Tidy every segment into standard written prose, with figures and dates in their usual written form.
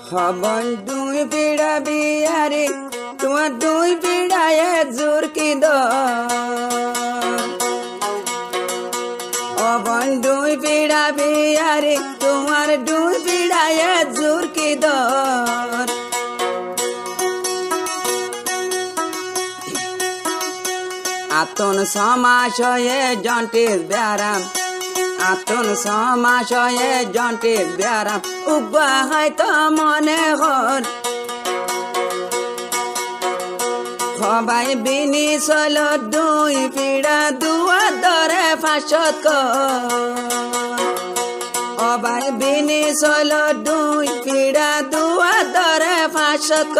হবন দুই পিড়া বিয়ারি তোমার দুই পিড়ায় জোর কি দ হবন দুই পিড়া বিয়ারি তোমার দুই পিড়ায় জোর কি দর আতন সমাশয়ে জন্টিস ব্যারাম আতন সমাশয়ে জন্টিস ব্যারাম উগা হয়তো মনে হর সবাই বিনি চল দুই পিড়া দুয়া দরে ফাঁসত সবাই বিনি চল দুই পিড়া দুয়া দরে ফাঁসত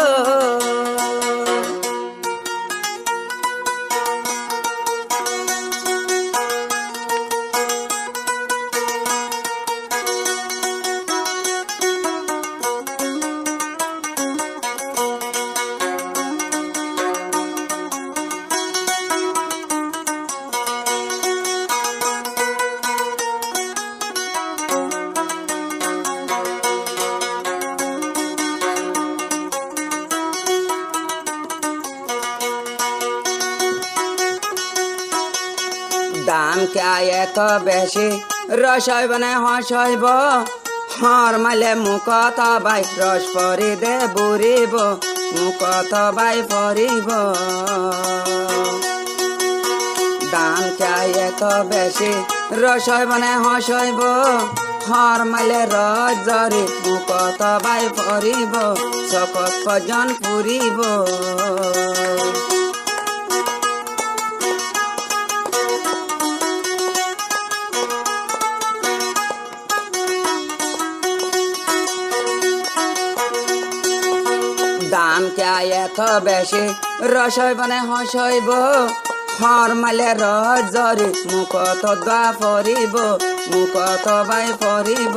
দাম কে এত বেশি রসইব না হসইব হর মালে মুখত বাই রস পরি দে বুড়িব মুখত বাই পরিব দাম কে এত বেশি রসইব না হসইব হর মালে রস জরি মুখত বাই পরিব চকত কজন পুরিব দাম কে এত বেশি রসইব না হসইব হর মালে রস জরি মুখত দা পরিব মুখত বাই পরিব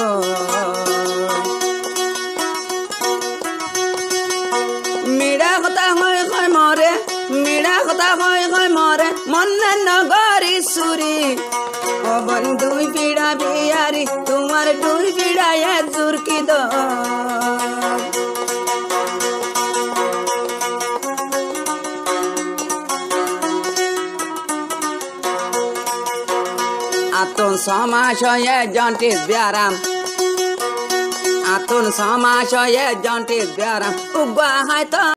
মিড়া কথা হয় হয় মরে মিড়া কথা হয় হয় মরে মনে নগরি সুরি হবন দুই পিড়া বিয়ারি তোমার দুই পিড়ায় জোর কি দ আতন সমাশয়ে জন্টিস ব্যারাম আতন সমাশয়ে জন্টিস ব্যারাম উগা হয়তো